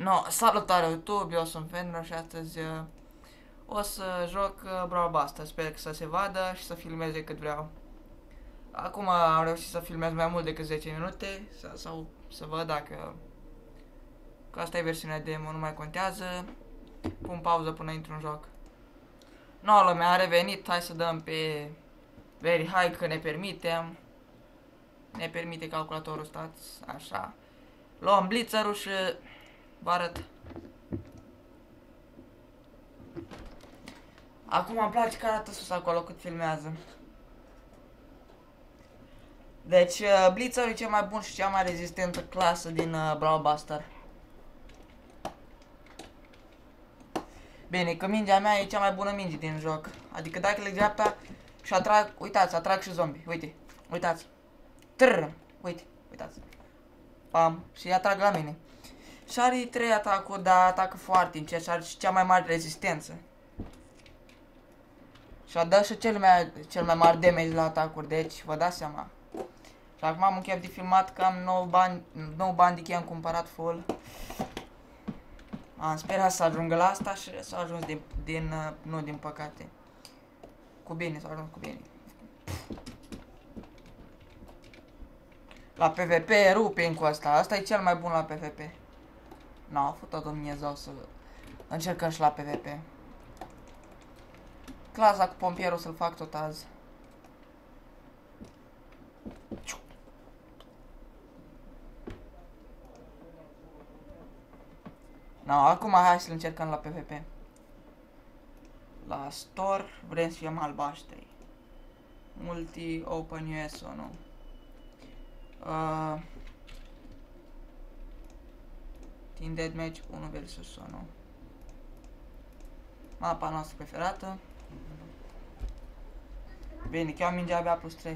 No, salutare YouTube, eu sunt Fenner și astăzi o să joc Brawl Basta. Sper că să se vadă și să filmeze cât vreau. Acum am reușit să filmez mai mult decât 10 minute sau să văd dacă că asta e versiunea demo, nu mai contează. Pun pauză până intru în joc. No, lumea a revenit, hai să dăm pe Very High că ne permitem. Ne permite calculatorul stats, așa. Luăm blitzerul și vă arăt. Acum îmi place că arată sus acolo cât filmează. Deci, Blitzerul e cel mai bun și cea mai rezistentă clasă din Brawl Buster. Bine, că mingea mea e cea mai bună minge din joc. Adică dacă le dreapta și atrag, uitați, atrag și zombie, uite, uitați. Trrr, uite, uitați. Pam, și atrag la mine. Și are 3 atacuri, dar atacă foarte încet și are și cea mai mare rezistență. Și a dat și cel mai mare damage la atacuri, deci vă dați seama. Și acum am un chef de filmat că am 9 bani de chei, am cumpărat full. Am sperat să ajungă la asta și s-a ajuns nu din păcate. Cu bine, s-a ajuns cu bine. La PvP ruping cu asta, asta e cel mai bun la PvP. N-a făcut tot Dumnezeu să încercăm și la PvP. Clasa cu pompierul să-l fac tot azi. No, acum hai să-l încercăm la PvP. La store vrem să fim albaștri. Multi open US sau nu? Team Deathmatch 1 versus 1. Mapa noastră preferată. Bine, chiar mingea abia plus 3.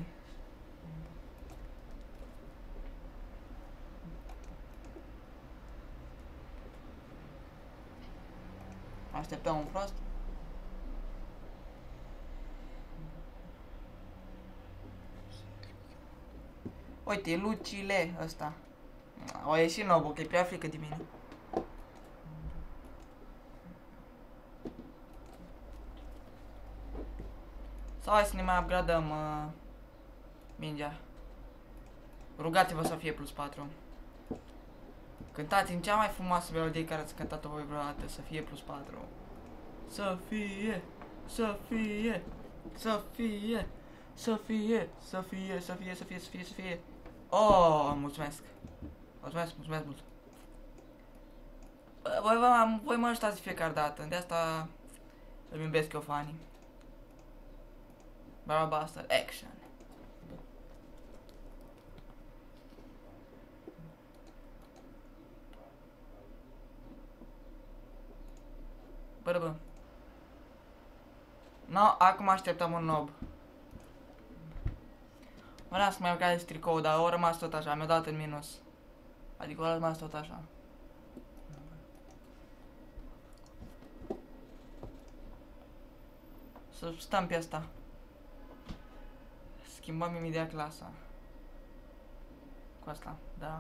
Așteptăm un prost. Uite, Lucile ăsta. O ieșit nou, că e prea frică de mine. Sau hai să ne mai upgradăm mingea. Rugați-vă să fie plus 4. Cântați în cea mai frumoasă melodie care ați cântat-o voi vreodată, să fie plus 4. Să fie, să fie, să fie, să fie, să fie, să fie, să fie, să fie, să fie. Oh, mulțumesc. Mulțumesc, mulțumesc mult. Voi mă ajutați de fiecare dată, de asta îmi iubesc eu fanii. Brawl Buster Action. Bă. No, acum așteptăm un nob. Vreau să mai urcați tricou, dar au rămas tot așa, mi-a dat în minus. Adică au rămas tot așa. Să stăm pe asta. Schimbăm imediat clasa. Cu asta, da.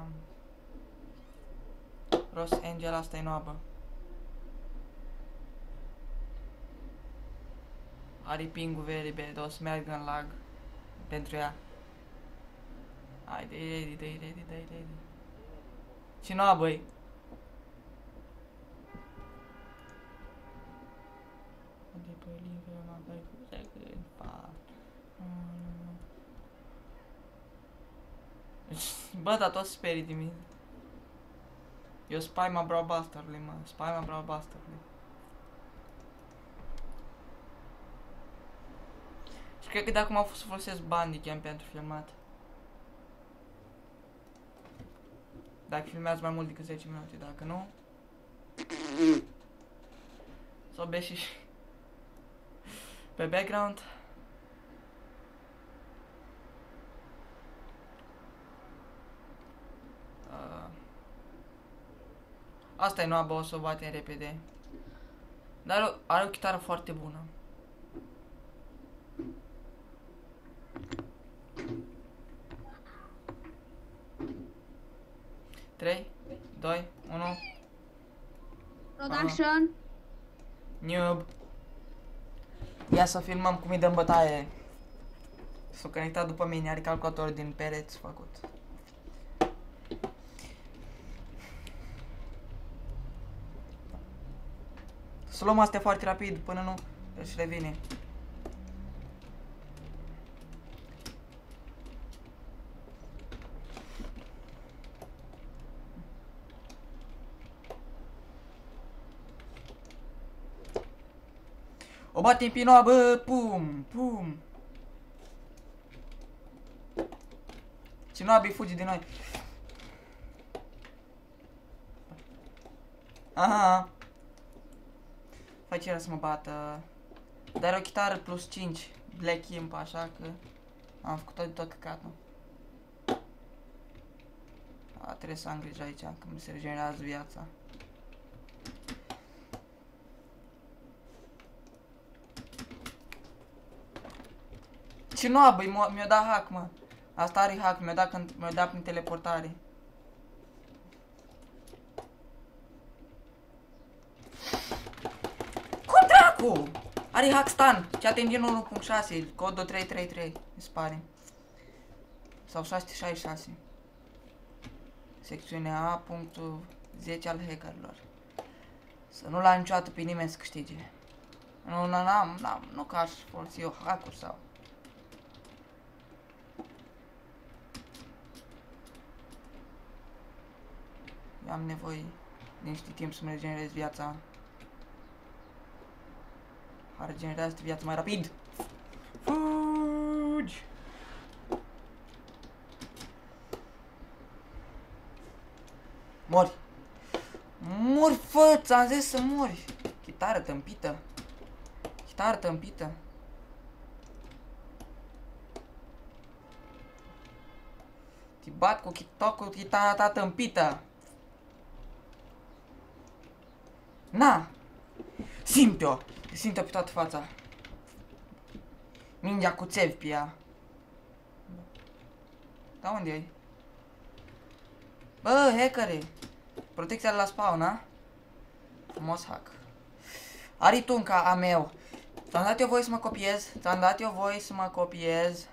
Ross Angel, asta e noabă. Are ping-ul very bad, o să meargă în lag pentru ea. Haide, dai. Și nu, băi. Bă, dar toți sperii de mine. Eu spaima Brawl Buster-ului, mă. Spaima Brawl Buster-ului. Și cred că de acum am fost să folosesc Bandicam pentru filmat. Dacă filmează mai mult decât 10 minute, dacă nu... Sau be și pe background. Asta e noua, o să o batem repede. Dar are o chitară foarte bună. Trei, 2, 1. Production. Noob. Ia să filmăm cum îi dăm bătaie. S-a conectat după mine, are calculator din pereți făcut. Să luăm astea foarte rapid până nu își revine. O batem pe noua, bă, pum, pum. Și noabii fugi de noi. Aha. Face el să mă bată. Dar o chitară plus 5. Black Imp, așa că am făcut tot căcatul. Trebuie să am grijă aici, că mi se regenerează viața. Ce noabă, mi-a dat hack, mă. Asta are hack, mi-a dat prin teleportare. Cum dracu? Are hack stun. Chat engine 1.6, codul 333, mi se pare. Sau 666. Secțiunea A.10 al hackerilor. Să nu la niciodată pe nimeni să câștige. Nu că aș folosi eu hack-uri sau... Eu am nevoie de niște timp să-mi regenerez viața. Regenerează viața mai rapid. Fugi! Mori! Mori, fă, ți-am zis să mori! Chitară tâmpită! Chitară tâmpită! Te bat cu chitara ta tâmpită! Na! Simt-o! Simt-o pe toată fața! Mingea cu țevi pe ea! Da, unde ai? Bă, hackere! Protecția la spawn, a? Frumos hack. Aritunca a meu! Ți-am dat eu voie să mă copiez? Ți-am dat eu voie să mă copiez?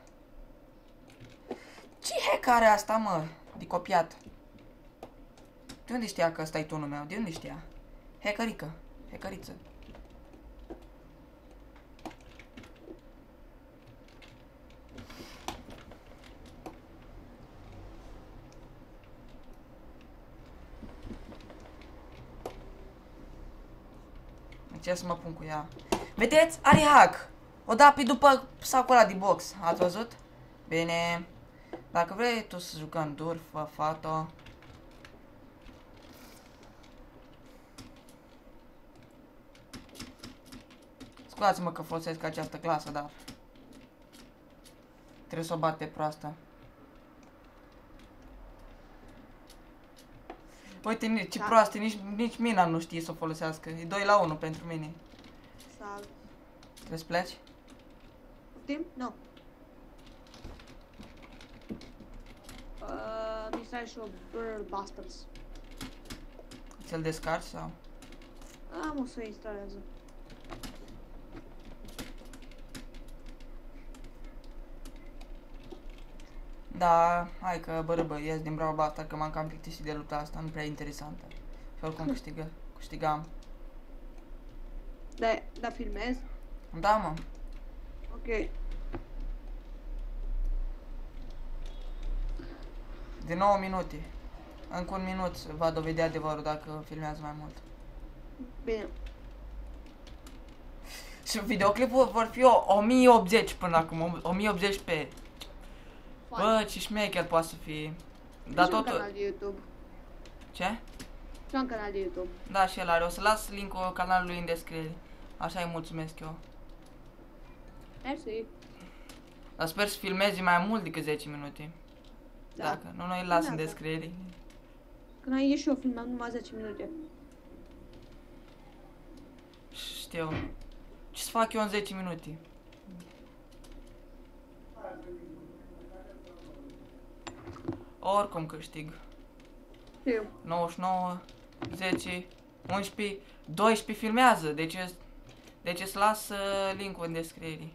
Ce hack are asta, mă? De copiat. De unde știa că ăsta e tunul meu? De unde știa? Hackerică. Hackeriță. Ce să mă pun cu ea? Vedeți? Are hack! O da pe după sacul ăla de box. Ați văzut? Bine. Dacă vrei tu să jucăm dur, fă fato. Scuzați-mă că folosesc această clasă, dar trebuie să o bat pe proastă. Uite, ce proastă, nici mina nu știe să o folosească. E 2 la 1 pentru mine. Salut. Trebuie să pleci? Poftim? Nu. Mi stai și o Burl Bastards. Ți-l descarci sau? Am o să instalează. Da, hai că bărâbă, ies din Brawl Basta, că m-am cam plictisit de lupta asta, nu prea interesantă. Și oricum câștigam. Da, filmez? Da, mă. Ok. De 9 minute. Încă un minut va dovedi adevărul dacă filmează mai mult. Bine. Și videoclipul vor fi 1080 până acum, 1080 pe. Bă, ce șmecher poate să fie. Dar totul... totul... canal de YouTube. Ce? Și un canal de YouTube. Da, și el are. O să las link-ul canalului în descriere. Așa îi mulțumesc eu. Mersi. Dar sper să filmezi mai mult decât 10 minute. Da. Dacă nu, noi îl las în Da. descriere. Când ai ieșit eu filmam numai 10 minute. Știu. Ce să fac eu în 10 minute? Oricum câștig. Știu. 99, 10, 11, 12 filmează, deci îți las link-ul în descriere.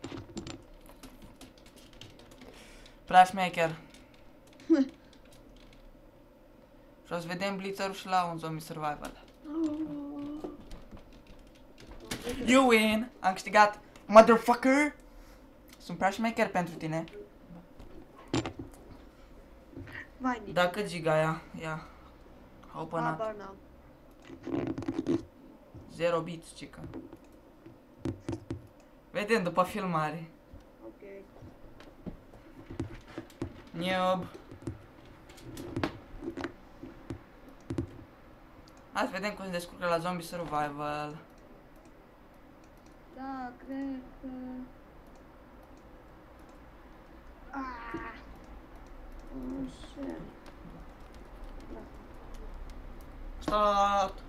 Prea șmecher. Și o să vedem Blitzerul și la un zombie survival. You win! Am câștigat! Motherfucker! Sunt prea șmecher pentru tine. Vai, Da, cât giga aia? Ia. Open up. habar n-am. 0 bits, cică. Vedem după filmare. Ok. Noob. Hai să vedem cum se descurcă la zombie survival. Da, cred că... Așa. Da. Start!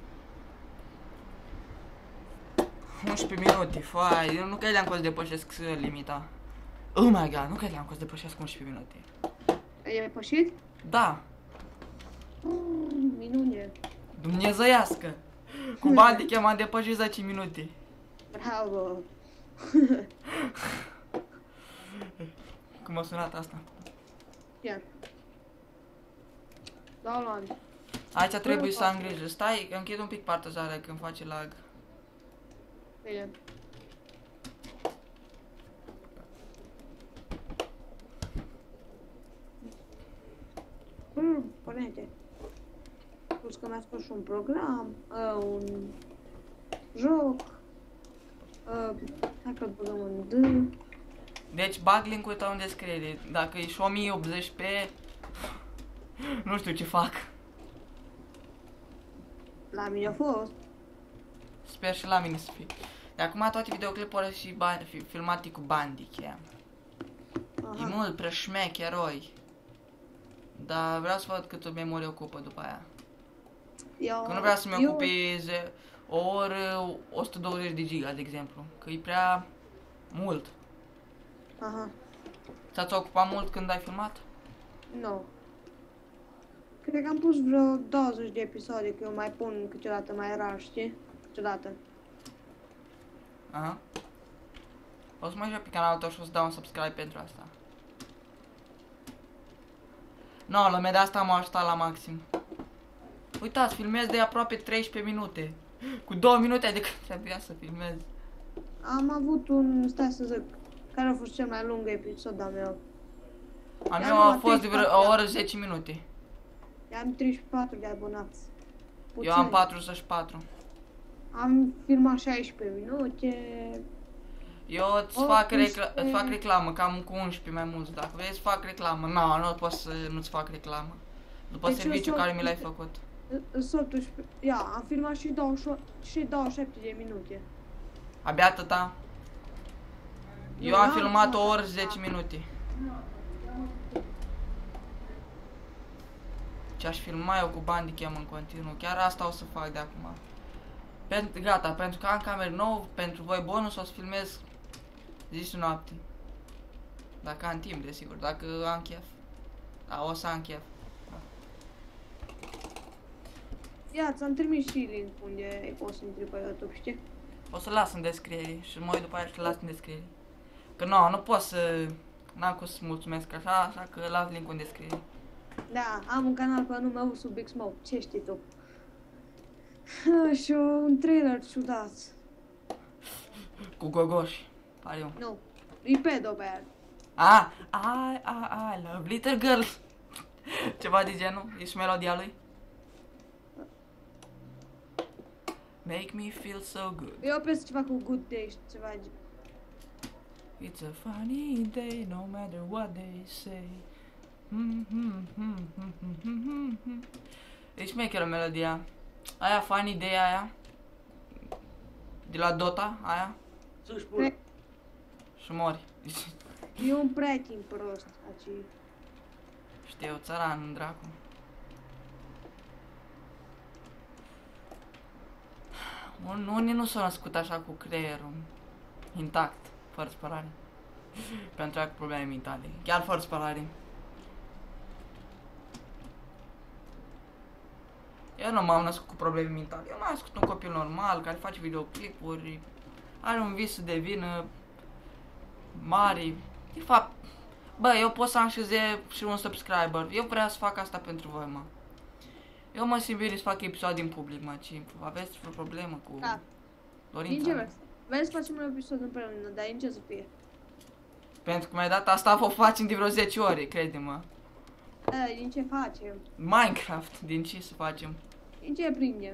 11 minute, fai, eu nu credeam că o să depășesc limita. Oh my god, nu credeam că o să depășesc 11 minute. Ai depășit? Da, Minune. dumnezeiască. Cu Bandicam am depășit 10 minute. Bravo. Cum a sunat asta? Chiar. Dau la ani. Aici trebuie să am grijă. Stai, închid un pic partizarea când face lag. Bine. Pune-te. Plus că mi-a spus și un program, un joc. Hai că-l băgăm în D. Deci bag link-ul tău în descriere. Dacă e și 1080p, nu știu ce fac. La mine a fost. Sper și la mine să fie. De acum toate videoclipurile și filmate cu Bandicam. E mult prea șmecheroi. Dar vreau să văd câtă memorie ocupă după aia. Că nu vreau să-mi ocupeze o oră 120 de giga, de exemplu. Că e prea mult. Aha. Ți-ați ocupat mult când ai filmat? Nu. Cred că am pus vreo 20 de episoade, că eu mai pun câteodată mai rar, știi? Câteodată. Aha. O să mă joc pe canalul tău și o să dau un subscribe pentru asta. No, la de asta m-a ajutat la maxim. Uitați, filmez de aproape 13 minute. Cu 2 minute adică trebuia să filmez. Am avut un, stai să zic, care a fost cel mai lung episod al meu. Al meu a fost de vreo o oră 10 minute. Eu am 34 de abonați. Eu am 44. Am filmat 16 minute. Eu îți fac reclamă, cam cu 11 mai mulți. Dacă vrei să fac reclamă, nu pot să nu-ți fac reclamă. După Deci serviciul care mi l-ai făcut. Ia, am filmat și 27 de minute. Abia atâta? Eu am filmat o oră și 10 minute. Ce aș filma eu cu Bandicam în continuu. Chiar asta o să fac de acum. Gata, pentru că am cameră nouă, pentru voi bonus o să filmez zi și noapte. Dacă am timp, desigur, dacă am chef. Da, o să am chef. Ia, ți-am trimis și link unde poți să intri pe YouTube, știi? O să las în descriere și mă uit după aia și las în descriere. Că nu pot să... N-am cum să mulțumesc așa că las link-ul în descriere. Da, am un canal pe nume sub Big Smoke, ce știi tu? Și un trailer ciudat. Cu gogoși, pariu. Nu, e pedo pe el. I love little girl. Ceva de genul, e și melodia lui. Make me feel so good. Eu pensez ceva cu Good Day, ceva de... It's a funny day, no matter what they say. E șmecheră melodia. Aia funny day aia. De la Dota, aia. Să-și pun. Și mori. E un prieten prost, aci. Știu, țăran, dracu. Unii nu s-au născut așa cu creierul intact, fără spălare. Pentru aia cu probleme mentale. Chiar fără spălare. Eu Eu nu m-am născut cu probleme mentale. Eu m-am născut un copil normal, care face videoclipuri, are un vis să devină mare. De fapt, bă, eu pot să am și un subscriber. Eu vreau să fac asta pentru voi, mă. Eu mă simt bine să fac episoade în public, mă, aveți vreo problemă cu dorința? Din ce vreți? Vrei să facem un episod împreună, dar din ce să fie? Pentru că mi-ai dat asta, o facem de vreo 10 ore, crede-mă. Din ce facem? Minecraft, din ce să facem? Din ce prindem?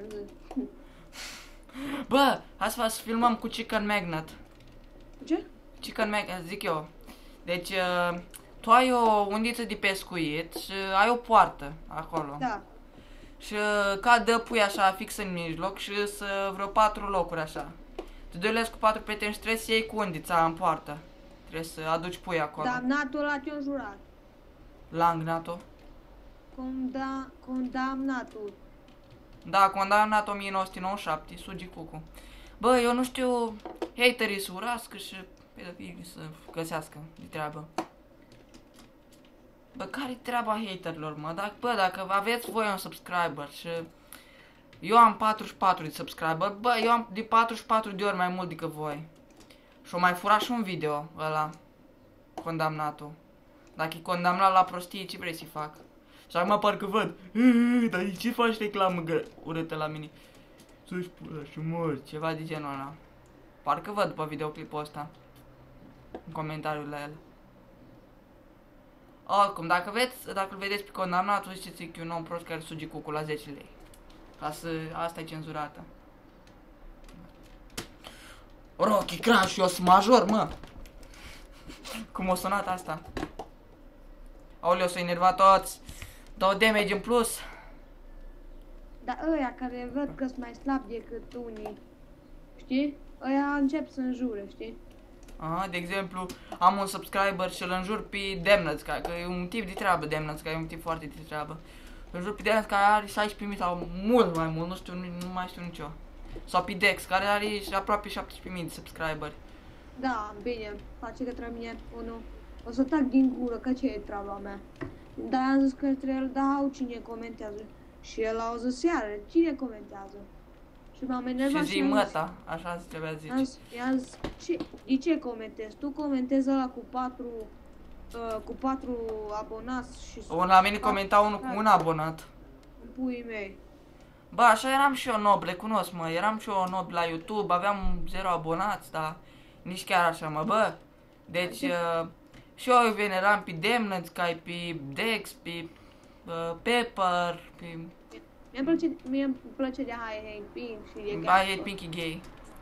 Bă, hai să filmăm cu Chicken Magnet. Ce? Chicken Magnet, zic eu. Deci, tu ai o undiță de pescuit și ai o poartă acolo. Da. Și cadă pui așa fix în mijloc și să vreo 4 locuri așa. Te duelezi cu 4 prieteni și trebuie să iei cu undița în poartă. Trebuie să aduci pui acolo. Damnatul ăla te-a jurat. Langnatul. Condamnatul. Da, condamnat 1997, Sugi Cucu. Bă, eu nu știu, haterii să urască și pedofilii să găsească de treabă. Bă, care-i treaba haterilor, mă? Dacă aveți voi un subscriber și eu am 44 de subscriber, bă, eu am de 44 de ori mai mult decât voi. Și-o mai furat și un video ăla, condamnatul. Dacă e condamnat la prostie, ce vrei să-i fac? Și acum parcă văd, dar ce faci reclamă urâtă la mine? Să-și pula și mori, ceva de genul ăla. Parcă văd după videoclipul ăsta. În comentariul la el. Oricum, dacă îl vedeți pe condamnatul, ziceți că e un om prost care suge cucul la 10 lei. Asta e cenzurată. Rocky Crash, eu sunt major, mă! Cum a sunat asta? Aoleu, s-a enervat toți. Dau damage în plus. Dar ăia care văd că sunt mai slabi decât unii, știi? Ăia încep să înjure, știi? Aha, de exemplu, am un subscriber și îl înjur pe Demnuts, că e un tip de treabă, Demnuts, că e un tip foarte de treabă. Îl înjur pe Demnuts, care are 16.000 sau mult mai mult, nu mai știu nicio. Sau pe Dex, care are aproape 17.000 de subscriberi. Da, bine, face către mine unul. O să tac din gură, că ce e treaba mea. Dar am zis către el, da, cine comentează. Și el a zis seară, cine comentează? Și m-am enervat și zi măta, așa se trebuia zice. I-am zis, de ce comentezi? Tu comentezi ăla cu 4 abonați și... La mine comenta unul cu un abonat. Puii mei. Bă, așa eram și eu nob, recunosc, mă, eram și eu nob la YouTube, aveam 0 abonați, dar nici chiar așa, mă, bă. Deci, și eu veneram pe Demnuts, ca pe Dex, pe Pepper, pe... Mie îmi place de High Pink și de I hate Pinky Gay.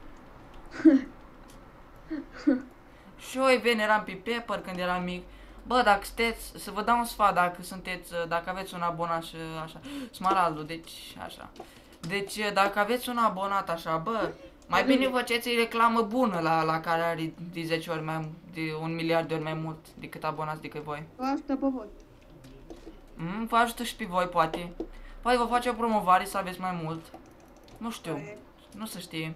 Și eu veneram pe Pepper când eram mic. Bă, dacă sunteți, să vă dau un sfat dacă aveți un abonat și așa, Smaraldu, deci așa. Deci dacă aveți un abonat așa, bă, mai bine faceți reclamă bună la care are de 10 ori de 1 miliard de ori mai mult decât abonați decât voi. Vă ajută pe voi. Vă ajută și pe voi, poate. Poate vă face o promovare să aveți mai mult. Nu știu, nu se știe.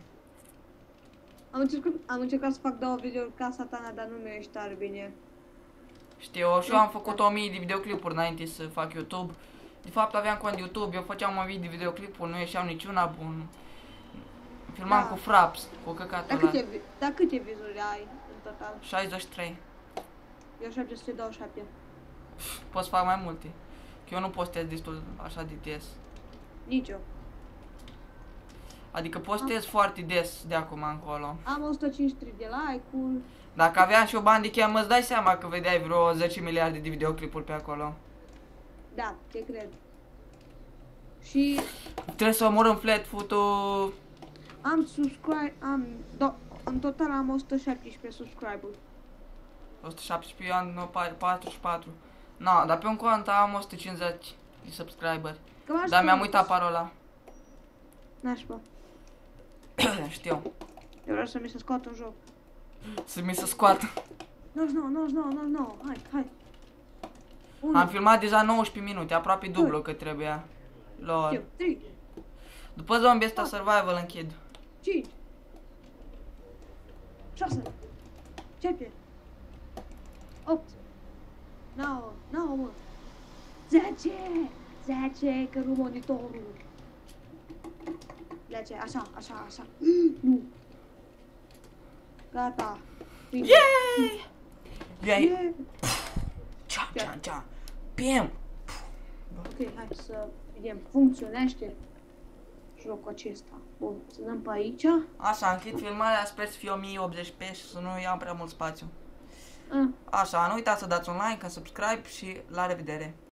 Am încercat să fac 2 videouri ca Satana, dar nu mi-a ieșit tare bine. Știu, și eu am făcut 1000 de videoclipuri înainte să fac YouTube. De fapt aveam cont de YouTube, eu făceam 1000 de videoclipuri, nu ieșeau niciuna bun. Filmam cu fraps, cu căcatul ăla. Dar câte vizuri ai în total? 63. Eu 727. Pot să fac mai multe. Că eu nu postez destul așa de des. Nici eu. Adică postez foarte des de acum încolo. Am 153 de like-uri. Dacă aveam și o Bandicam, îți dai seama că vedeai vreo 10 miliarde de videoclipuri pe acolo. Da, te cred. Și... Trebuie să omorâm Flatfoot-ul. În total am 117 subscriberi. 117, eu am 44. No, dar pe un cont am 150 de subscriberi. Dar mi-am uitat parola. Nașpa. Știu. Eu vreau să mi se scoată un joc. Să mi se scoată. 99, hai. Am filmat deja 19 minute, aproape dublu cât trebuia. Lol. 3. După zombie ăsta survival închid. 5. 6. 7. 8. 9, mă. 10, că nu monitorul. ce, așa, așa, așa. Nu. Gata. Bine. Yay! Yay! Yeah. Cia. Bam! Ok, hai să vedem. Funcționește jocul acesta. Bun, să dăm pe aici. Așa, închid filmarea, sper să fie 1080p și să nu iau prea mult spațiu. Ah. Așa, nu uitați să dați un like, un subscribe și la revedere!